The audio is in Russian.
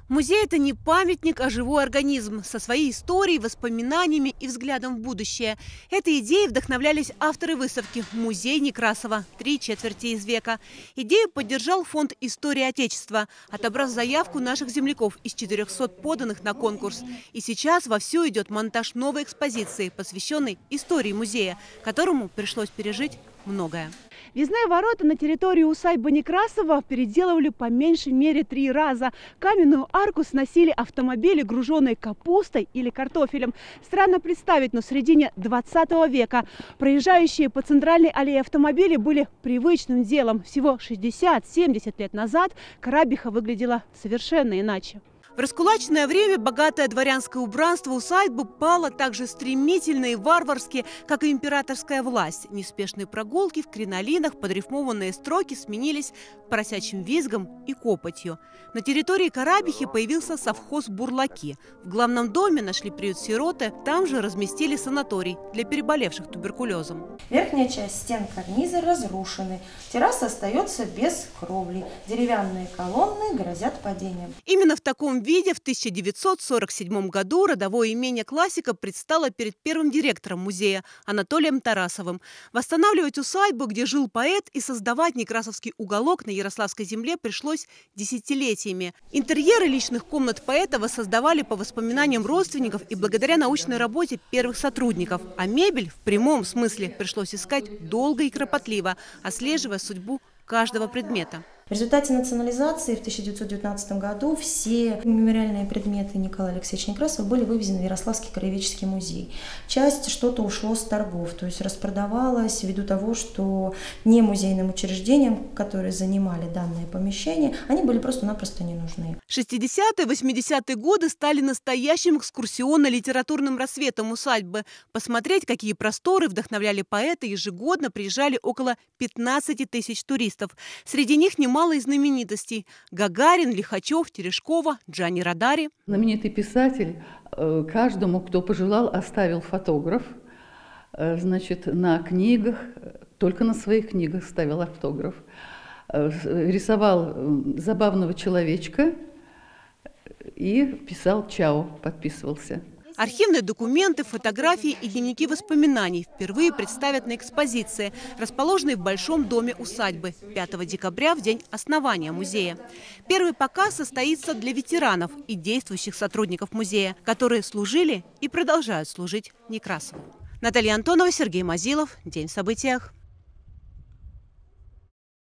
Музей – это не памятник, а живой организм со своей историей, воспоминаниями и взглядом в будущее. Этой идеей вдохновлялись авторы выставки «Музей Некрасова. 3/4 из века». Идею поддержал фонд «История Отечества», отобрав заявку наших земляков из 400 поданных на конкурс. И сейчас вовсю идет монтаж новой экспозиции, посвященной истории музея, которому пришлось пережить многое. Въездные ворота на территорию усадьбы Некрасова переделывали по меньшей мере 3 раза. Каменную арку сносили автомобили, груженные капустой или картофелем. Странно представить, но в середине 20 века проезжающие по центральной аллее автомобили были привычным делом. Всего 60-70 лет назад Карабиха выглядела совершенно иначе. В раскулаченное время богатое дворянское убранство усадьбы пало так же стремительно и варварски, как и императорская власть. Неспешные прогулки в кринолинах, подрифмованные строки сменились просячим визгом и копотью. На территории Карабихи появился совхоз «Бурлаки». В главном доме нашли приют сироты, там же разместили санаторий для переболевших туберкулезом. Верхняя часть стен карниза разрушены, терраса остается без кровли, деревянные колонны грозят падением. Именно в таком виде в 1947 году родовое имение классика предстало перед первым директором музея Анатолием Тарасовым. Восстанавливать усадьбу, где жил поэт, и создавать некрасовский уголок на Ярославской земле пришлось десятилетиями. Интерьеры личных комнат поэта воссоздавали по воспоминаниям родственников и благодаря научной работе первых сотрудников. А мебель в прямом смысле пришлось искать долго и кропотливо, отслеживая судьбу каждого предмета. В результате национализации в 1919 году все мемориальные предметы Николая Алексеевича Некрасова были вывезены в Ярославский краеведческий музей. Часть что-то ушло с торгов, то есть распродавалось ввиду того, что не музейным учреждениям, которые занимали данное помещение, они были просто-напросто не нужны. 60-е, 80-е годы стали настоящим экскурсионно-литературным рассветом усадьбы. Посмотреть, какие просторы вдохновляли поэта, ежегодно приезжали около 15 тысяч туристов. Среди них немало из знаменитостей – Гагарин, Лихачев, Терешкова, Джани Родари. Знаменитый писатель каждому, кто пожелал, оставил фотограф. Значит, на книгах, только на своих книгах ставил автограф. Рисовал забавного человечка и писал «Чао», подписывался. Архивные документы, фотографии и дневники воспоминаний впервые представят на экспозиции, расположенной в Большом доме усадьбы 5 декабря, в день основания музея. Первый показ состоится для ветеранов и действующих сотрудников музея, которые служили и продолжают служить Некрасову. Наталья Антонова, Сергей Мазилов. День в событиях.